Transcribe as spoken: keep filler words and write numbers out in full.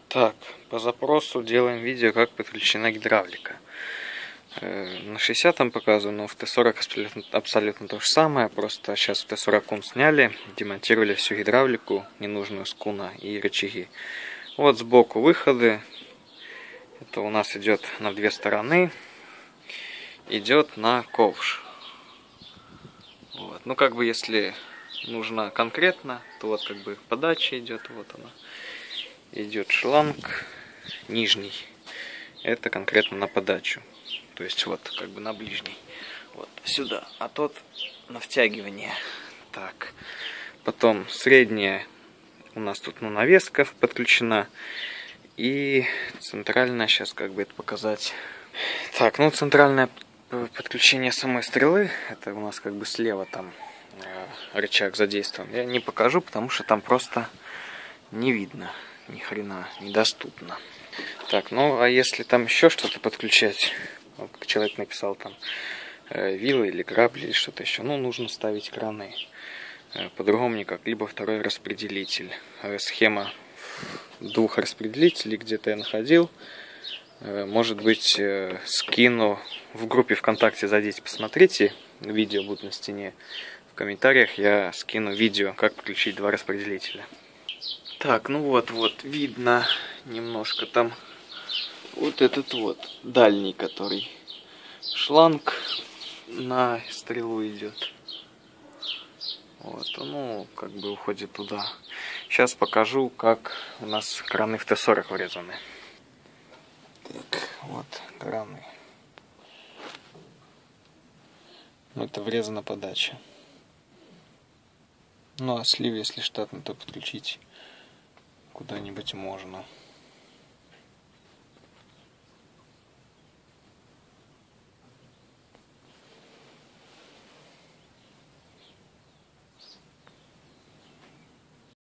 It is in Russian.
Так, по запросу делаем видео, как подключена гидравлика. На шестидесятом показываю, но в Т сорок абсолютно, абсолютно то же самое. Просто сейчас в Т сорок кун сняли, демонтировали всю гидравлику, ненужную с куна и рычаги. Вот сбоку выходы. Это у нас идет на две стороны. Идет на ковш. Вот. Ну, как бы, если нужно конкретно, то вот как бы подача идет, вот она. Идет шланг нижний. Это конкретно на подачу. То есть вот, как бы на ближний. Вот сюда. А тот на втягивание. Так. Потом средняя у нас тут ну, навеска подключена. И центральная, сейчас как бы это показать. Так, ну центральное подключение самой стрелы. Это у нас как бы слева там э, рычаг задействован. Я не покажу, потому что там просто не видно. Ни хрена, недоступно. Так, ну а если там еще что-то подключать, вот человек написал там э, вилы или грабли или что-то еще, ну нужно ставить краны. Э, по-другому никак. Либо второй распределитель. Э, схема двух распределителей где-то я находил. Э, может быть э, скину в группе ВКонтакте, зайдите, посмотрите. Видео будут на стене. В комментариях я скину видео, как подключить два распределителя. Так, ну вот, вот, видно немножко там вот этот вот дальний, который шланг на стрелу идет. Вот, ну, как бы уходит туда. Сейчас покажу, как у нас краны в Т сорок врезаны. Так, вот краны. Это врезана подача. Ну, а слив, если штатно, то подключить куда-нибудь можно.